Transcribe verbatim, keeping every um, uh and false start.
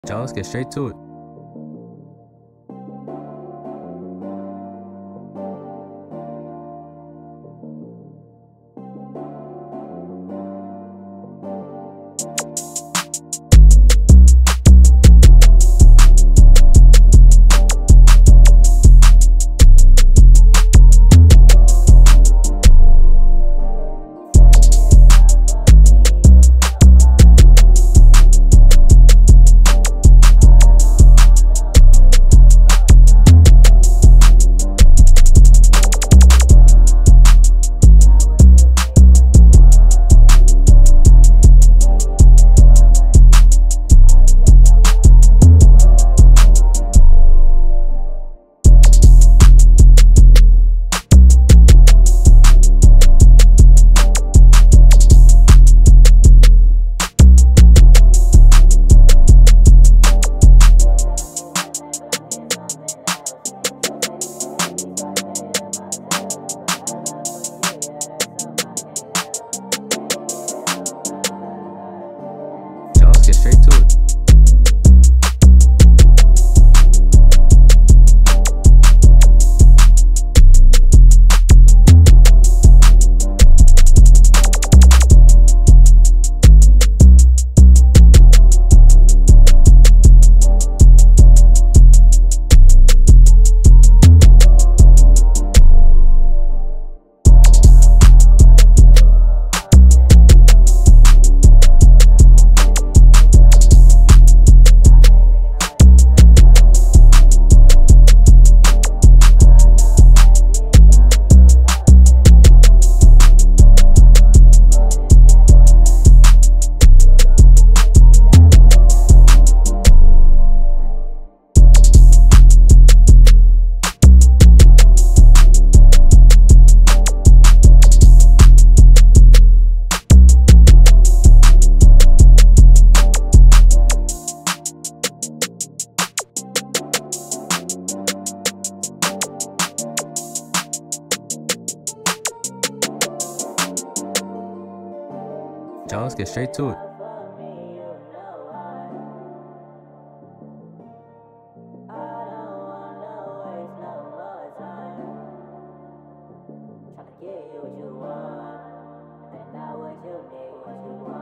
John, let's get straight to it. Let's get straight to it. John, let's get straight to it. Tryna get you what you want, and not what you need, what you want.